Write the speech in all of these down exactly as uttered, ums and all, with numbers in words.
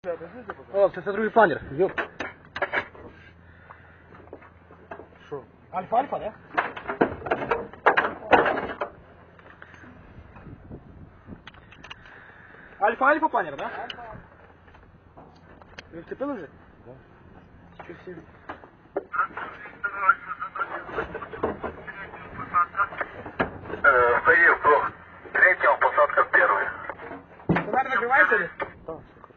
О, це, це другий планер. Йоп. Що? Альфа-альфа, да? Альфа-альфа планер, да? Ви вцепили вже? Да. Що всі? Стоит круг. Третьего, посадка в первый. Фонарь закривається ли? Так,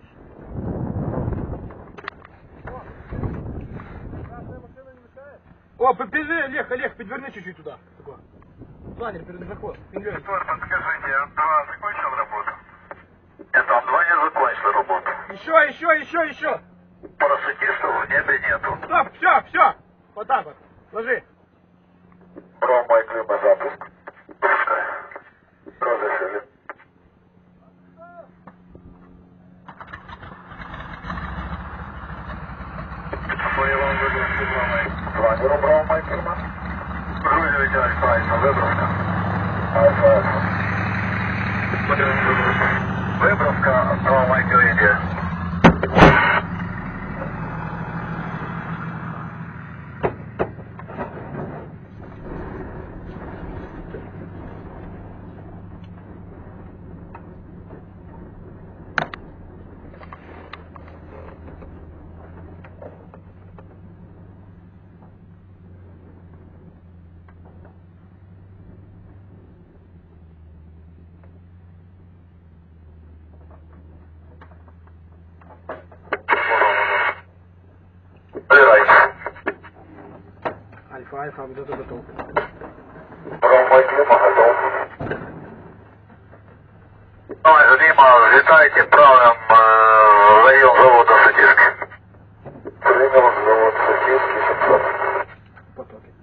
О, побежи, Олег, Олег, подверни чуть-чуть туда. Такой. Планер перед заход. Подскажите, Ан-два закончил работу? Нет, Ан-два не закончил работу. Еще, еще, еще, еще. Парашютистов в небе нету. Стоп, все, все. Вот так вот. Ложи. Промой клюба запуск. Пускай. Разрешили. Воевал выгрузки Промой. Планеру Промой клюба. Грузовик Альфа-Альфа, выброска. Альфа-Альфа. Выброска Промой клюба. Альфа-альфа, где-то готов. Промой клюба готов. Ну, Лима, летайте правым э, в район завода Сатирский. Принял завод Сатирский, семьсот. Потоки.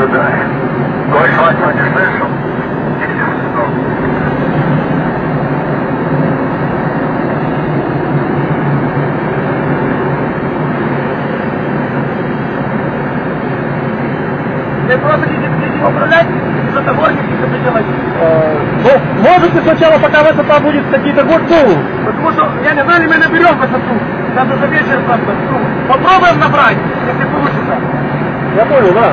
ожидает. Говорит, Вася, не слышал? Вы просто не будете управлять, за заборник не делать. Ну, можете сначала, пока высота будет какие-то год, ну, Потому что, я не знаю, ли мы наберем высоту. Надо за вечер просто. Ну, попробуем набрать, если получится. я понял, да.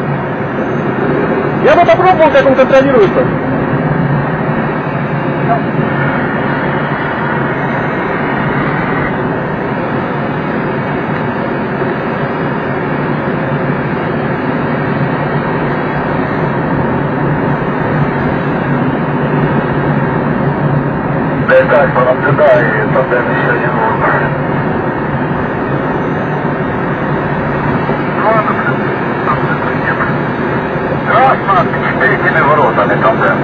Я бы попробовал, как он контролируется. Так, понаблюдай, тандем еще не нужно. Ладно, там нет. Красно, перед теми воротами тандем.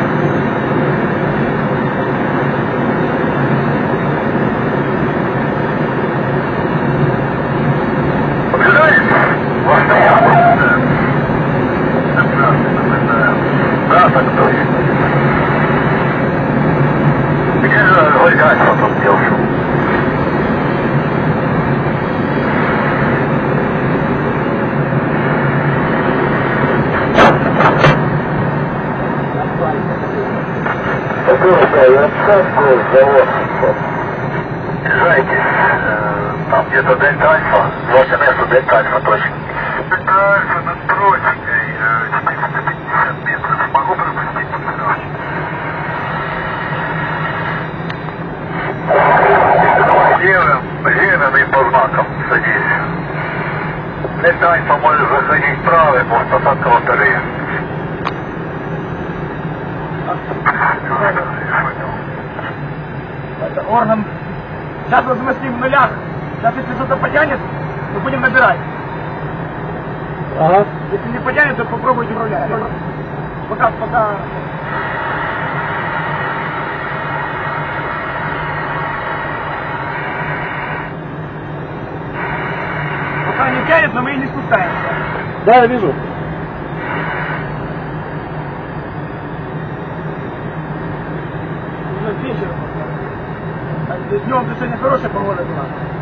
Понаблюдай, постоянно. Да, так точно. Где же Горький потом делся? Езжайте, там где-то Дельта Альфа, ваше место Дельта Альфа точно. Дельта Альфа над прочкой, четыреста пятьдесят метров, могу пропустить тренировки. Левым, левым и по знакам садись. Дельта Альфа может заходить правый, может посадка во вторые. Это орган. Сейчас вот мы с ним в нулях. Сейчас если что-то потянет, то будем набирать. Ага. Если не потянет, то попробуйте управлять. Пока, пока... Пока не тянет, но мы и не спускаемся. Да, я вижу. Уже вечером. А днем сегодня хорошая погода была.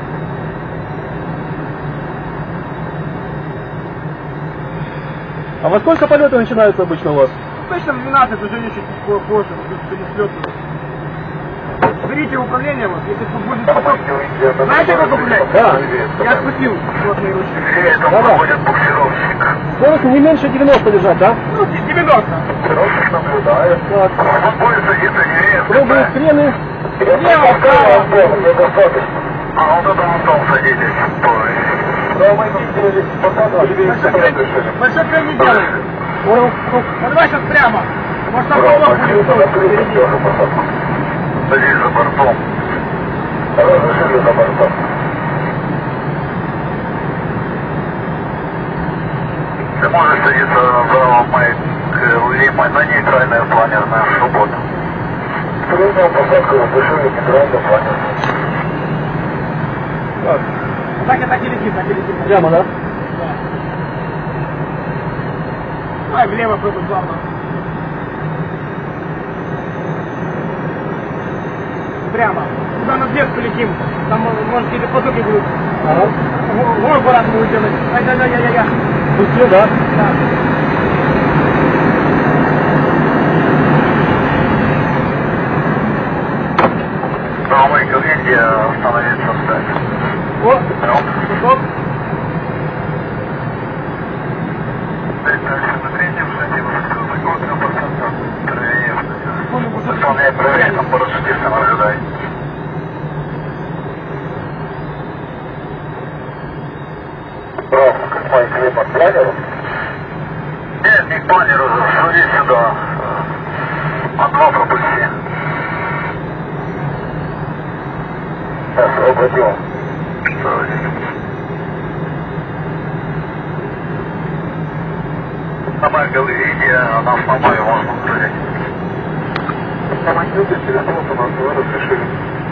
А во сколько полеты начинаются обычно у вас? Точно в двенадцать, уже чуть позже, сегодня слет. Берите управление, вот, если тут будет поток. Знаете, как управлять? Да. Я спустил плотные ручки. Это проходит буксировщик. Скорость не меньше девяноста держать, да? Ну, девяносто. Буксировщик наблюдает. Так. Он будет садиться не Пробуем крены. Лево, право. недостаточно. А вот это Антон садитесь. Большой крем не делай. Понял. Ну, давай сейчас прямо. Может, там поток будет впереди. Садись за бортом. Разрешили за бортом. Ты можешь садиться за Майк Лима на нейтральную планерную субботу. Средняя посадка разрешили нейтральную планерную. Так. Так и так и летит, так и летит. Прямо, да? Да. Давай влево пробуй плавно. Прямо. Куда на взлетку летим. Там, может, какие-то потоки будут. Ага. Вон аппарат будем делать. Ай-да-да-я-я-я. Пустил, да? Да. На Майкл Индия остановиться встать. О, стоп. На третьем шаге высокого процента. Секунду, пошел. Выполняй проверку, там парашютистом ожидай. Браво, как Майкл Лим от планера? Нет, не к планеру, смотри сюда. А два пропусти. Освободил. На Майкл Индия, на основной можно управлять. На Майкл Индия через минуту у нас разрешили.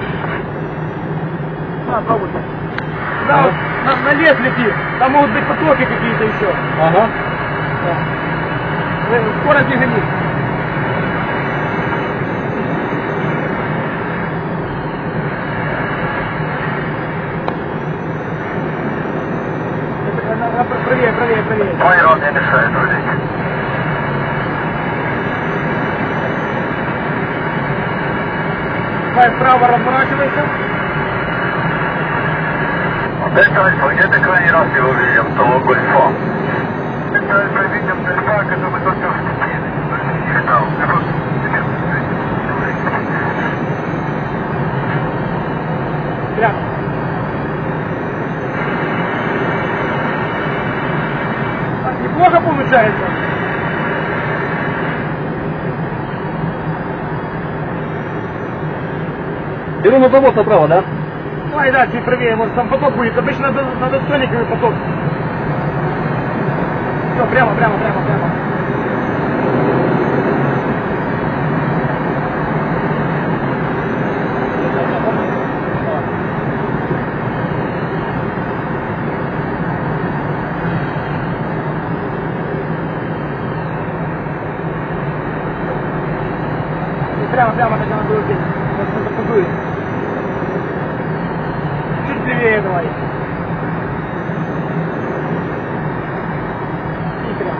На, пробуй. Да, вот на, на лес лети. Там могут быть потоки какие-то еще. Ага. Вы скорость не гоните. Правее, правее, правее. Твой рот не мешает рулить. Давай вправо разворачивайся. Дельта Альфа, где ты крайний раз его видел, того Гольфа? Дельта Альфа видел Гольфа, когда мы только вступили. Не видал. Я просто Прямо. Так, неплохо получается. Беру на завод направо, да? Давай, да, чуть правее, может там поток будет. Обычно надо, надо с сониками поток. Все, прямо, прямо, прямо, прямо. Прямо, прямо, хотя надо уйти. Сейчас это подует. Чуть левее давай. И прямо.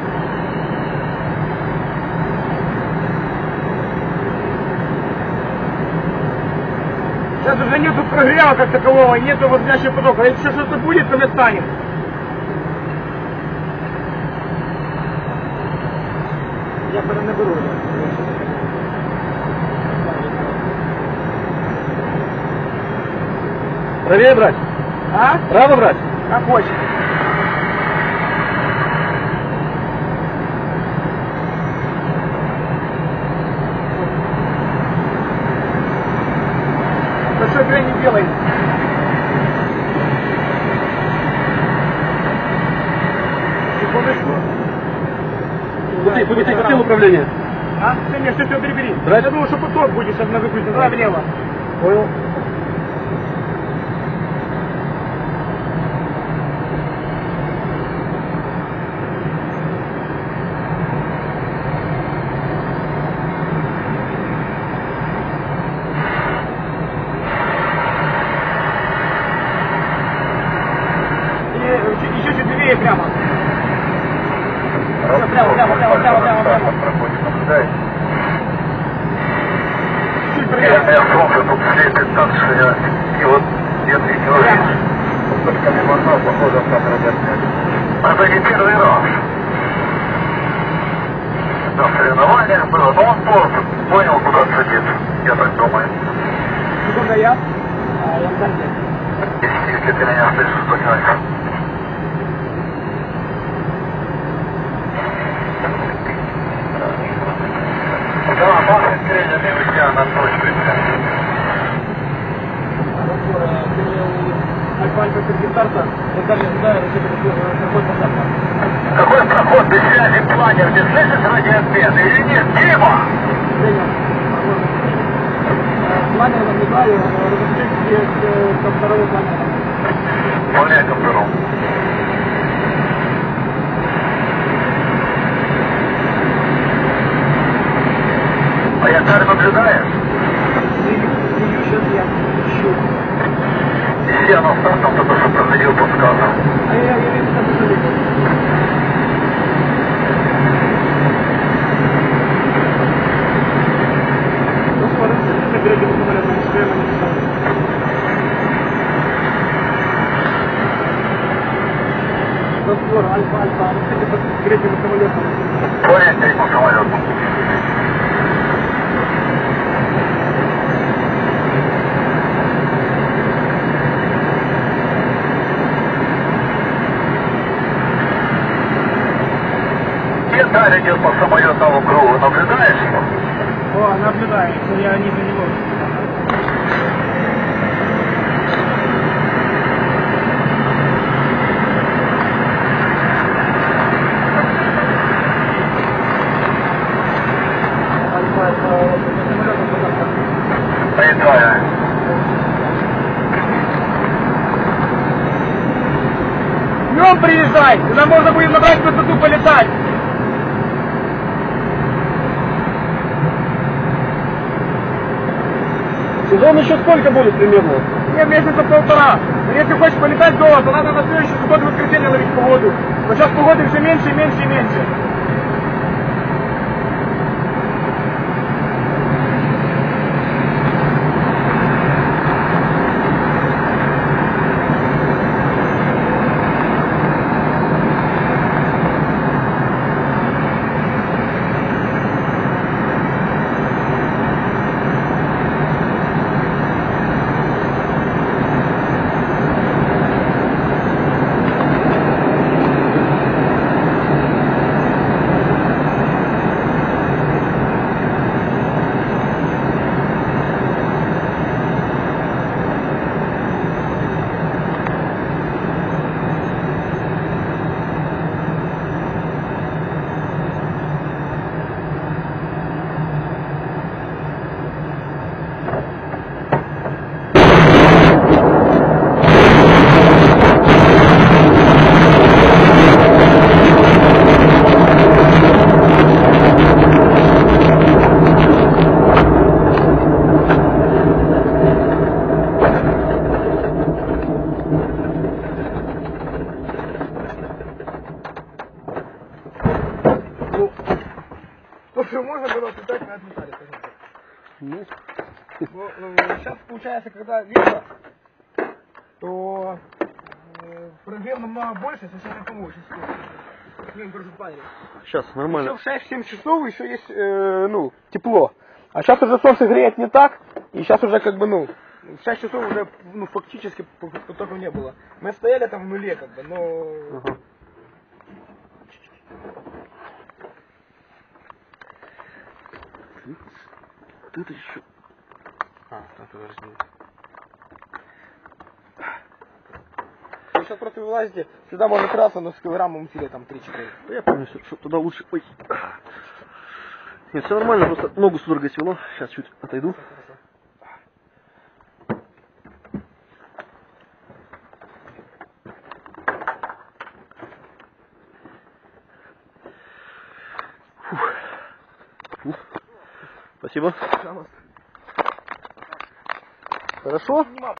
Сейчас уже нету прогрева как такового, нету возгрящего потока. Если еще что-то будет, то мы станем. Я потом наберу. Правее брать? А? Право брать? Как хочешь. Большой край не делай. Секундочку. Пути, пути, систему управления. А? Ты мне все, все перебери. Брать? Я думал, что поток будет, сейчас на выключить. Давай влево. Понял. И еще чуть левее прямо. Прямо, прямо, прямо, прямо, прямо, прямо. проходит, наблюдай. Чуть Я правее. солнце тут светит так, что я... И вот я видел, только не моргал, похоже, как радиация. Это не первый раз. На соревнованиях было, но он просто понял, куда садиться, я так думаю. Секунда я. А я в конце. Если, если ты меня слышишь, то Альфа. Да, машет крыльями, уйдя на точку. Альфа-альфа перед старта. Вот даже не знаю, какой посадка. Какой проход без связи планер? Ты слышишь радиообмен или нет? Дима! Планер наблюдаю, разрешите ко второму планеру. Валяй ко второму. А я так наблюдаешь? Сейчас я ищу. Если я на стартом, то, что проходил, подсказывал. А я, я вижу, что это залез. Ну, смотрите, на переднем самолете, что я не знаю. Раствор, альфа, альфа, а вот эти под передним самолетом. Понял, третьему самолету. Деталь идет по самолетному кругу, наблюдаешь его? О, наблюдаю, что я ниже него. Альфа, это самолетом посадка. Поедаю. Днем приезжай, тогда можно будет набрать высоту полетать. он еще сколько будет примерно? Мне месяца полтора. Но если хочешь полетать долго, то надо на следующий субботу в воскресенье ловить погоду. Но сейчас погоды все меньше и меньше и меньше. Слушай, можно было отлетать, мы отлетали, скажем так. Ну. Но, ну, сейчас получается, когда лето, то э, проблем намного больше, сейчас я помогу, сейчас блин, просто парень. Сейчас, нормально. Еще в шесть-семь часов еще есть, э, ну, тепло. А сейчас уже солнце греет не так, и сейчас уже как бы, ну, в шесть часов уже, ну, фактически потоков не было. Мы стояли там в нуле, как бы, но... Ага. Тут еще... А, там подожди. Вы сейчас просто вылазите, сюда можно краться, но с килограммом усилия там три-четыре. Да я помню, что туда лучше... Ой. Нет, все нормально, просто ногу судорогой свело. Сейчас чуть отойду. Фух. Фух. Спасибо. Пожалуйста. Хорошо?